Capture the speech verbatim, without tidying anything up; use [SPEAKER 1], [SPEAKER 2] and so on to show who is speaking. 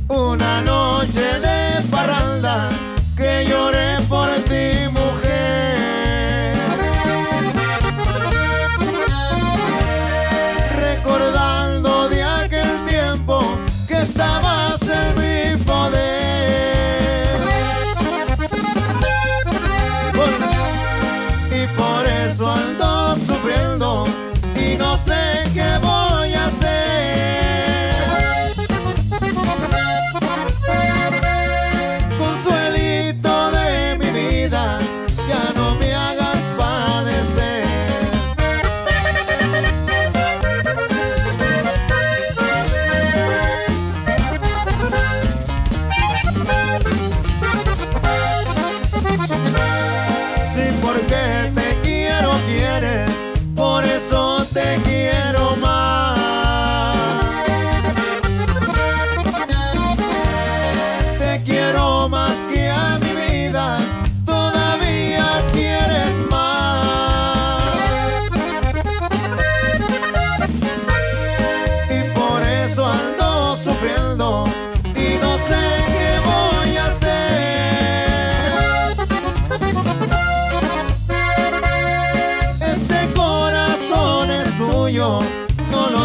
[SPEAKER 1] Una noche de parranda que lloré por ti, mujer. Recordando de aquel tiempo que estabas en mi poder. Y por eso ando sufriendo y no sé qué voy a hacer. Consuelito de mi vida, ya no me hagas padecer. Sí, porque te quiero, quieres, por eso te quiero más. Te quiero más que a mi vida, todavía quieres más. Y por eso ando sufriendo y no sé qué voy a hacer. Este corazón es tuyo, no lo